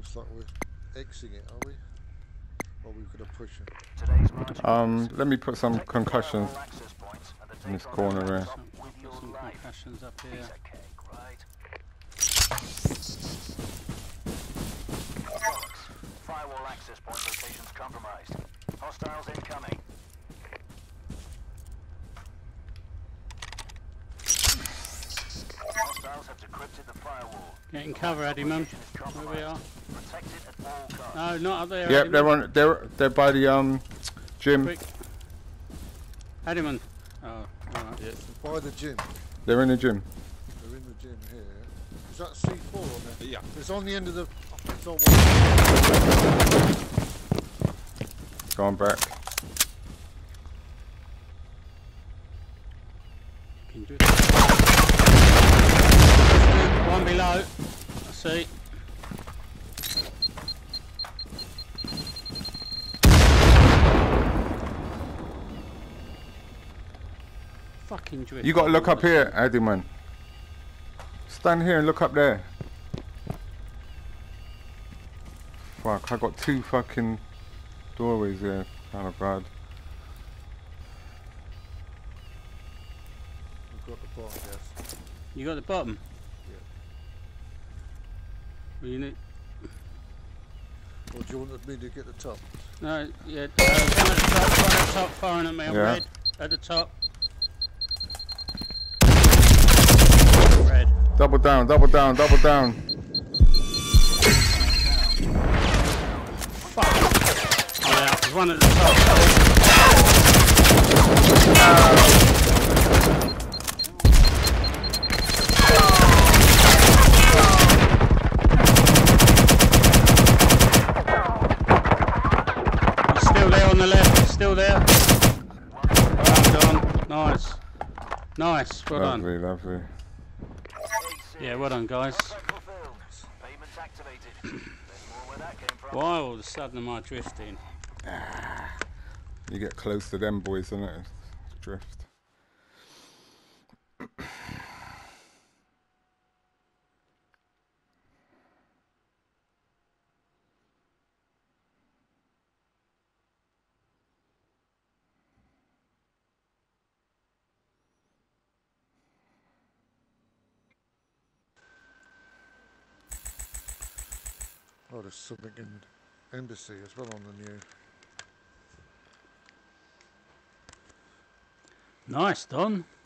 Looks like we're Xing it, are we? Or we're going to push it? Let me put some concussions in this corner there. Put some concussions up here. Firewall access point locations compromised. Hostiles incoming. Hostiles have decrypted the firewall. Getting cover, Eddieman. Where we are. Protected at all costs. No, not up there. Yep, Eddieman. they're by the gym. Quick. Eddieman. Oh, alright. Yeah, by the gym. They're in the gym. They're in the gym here. Is that C4 on there? Yeah. It's on the end of the... It's on one. Going back. Can you do it? One below. I see. Fucking drift. You gotta look up here, Eddie man. Stand here and look up there. Fuck, I got two fucking doorways there. Kinda bad. We've got the bottom, yes. You got the bottom? Yeah. Well, you need... Or do you want me to get the top? No, yeah. One at the top, firing at me. I'm Yeah. red. At the top. Red. Double down, double down, double down. Fuck. Oh, yeah, there's one at the top. He's still there on the left. He's still there. Well done, John. Nice. Nice. Well done. Lovely, lovely. Yeah, well done, guys. Payments activated. There's more where that came from. Why all of a sudden am I drifting? You get close to them boys, isn't it? Drift. Oh, there's something in the embassy as well on the new. Nice, Don.